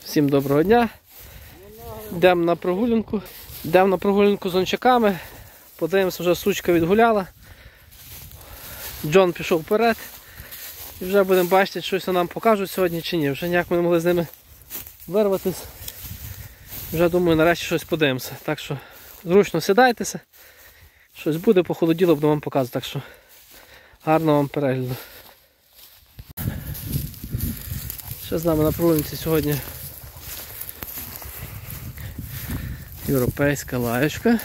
Всім доброго дня. Йдемо на прогулянку. Йдемо на прогулянку з ончаками. Подивимося, вже сучка відгуляла. Джон пішов вперед. І вже будемо бачити, щось нам покажуть сьогодні чи ні. Вже ніяк ми не могли з ними вирватися. Вже думаю, нарешті щось подивимося. Так що зручно сідайтеся. Щось буде, похолоділо, буду вам показувати. Так що гарного вам перегляду. Ще з нами на прогулянці сьогодні європейська лаєчка.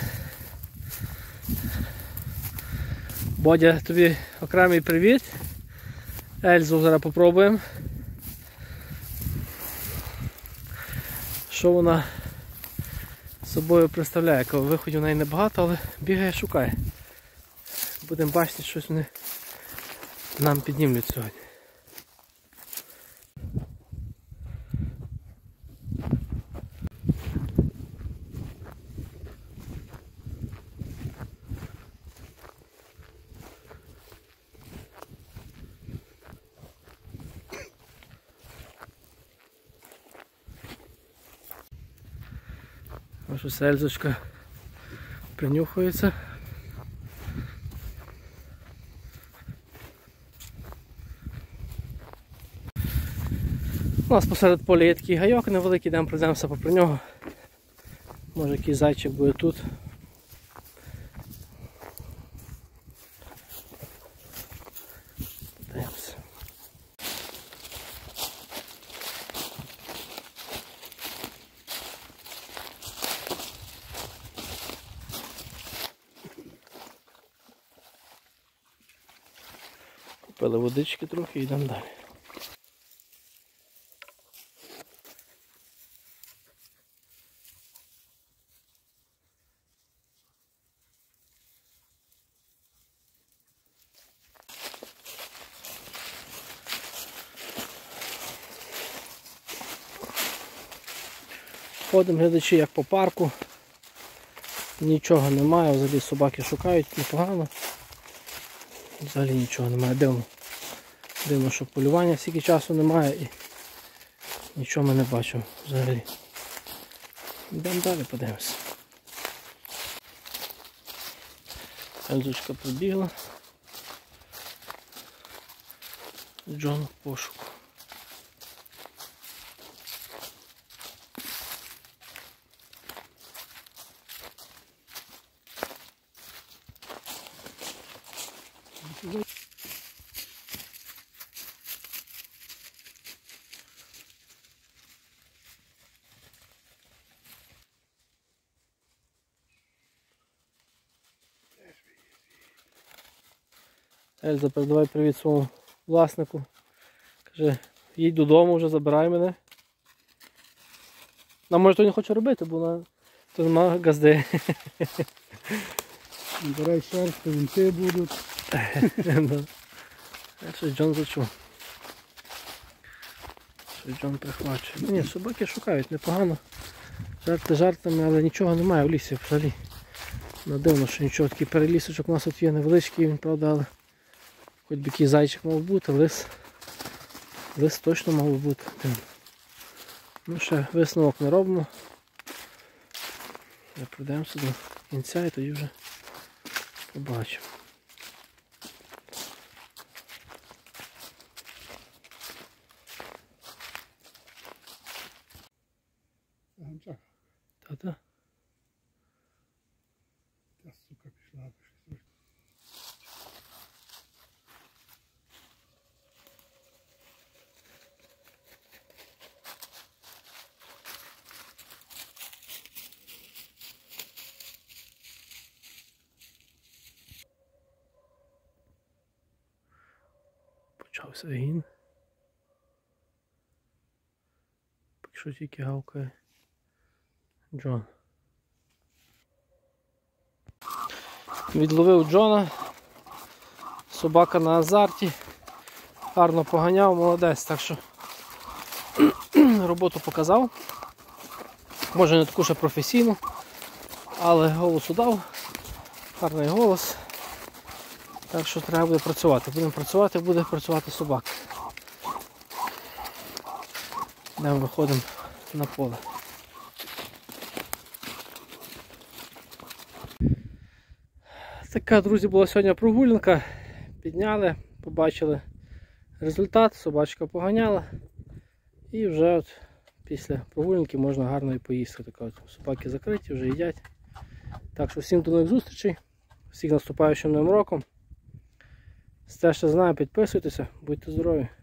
Бодя, тобі окремий привіт. Ельзу зараз попробуємо. Що вона собою представляє? Виходів в неї небагато, але бігає, шукає. Будемо бачити, щось вони нам піднімлять сьогодні. Ось Ельзочка принюхується. У нас посеред поля є такий гайок невеликий, йдемо пройдемося попри нього. Може якийсь зайчик буде тут. Подивимося. Купили водички трохи і йдемо далі. Ходимо, глядачі, як по парку. Нічого немає, взагалі собаки шукають непогано. Взагалі нічого немає, дивно. Дивно, що полювання стільки часу немає і нічого ми не бачимо взагалі. Йдемо далі, подивимося. Ельзочка прибігла. Джон в пошуку. Ельза, передавай привіт своєму власнику. Каже, їдь додому, вже забирай мене. А може то не хоче робити, бо то нема газди. Збирай шерсть, вінти будуть. Щось Джон зачув. Щось Джон прихвачує. Ні, собаки шукають непогано. Жарти жартами, але нічого немає в лісі взагалі. Дивно, що нічого, такий перелісочок у нас тут є невеличкий, він, правда, але хоч би який зайчик мав бути, лис точно мав бути. Ну ще висновок не робимо. Пройдемося до кінця і тоді вже побачимо. Гончак. Та-та. Та сука пішла, пішла. Почався гін. Поки що тільки гавкає Джон. Відловив Джона. Собака на азарті. Гарно поганяв, молодець. Так що роботу показав. Може не таку ще професійну, але голосу дав. Гарний голос. Так що треба буде працювати. Будемо працювати, буде працювати собака. Йдемо, виходимо на поле. Така, друзі, була сьогодні прогулянка. Підняли, побачили результат, собачка поганяла. І вже от після прогулянки можна гарно і поїсти. Така от собаки закриті, вже їдять. Так що всім до нових зустрічей, всіх наступаючим Новим роком. Стежте за нами, підписуйтеся, будьте здорові.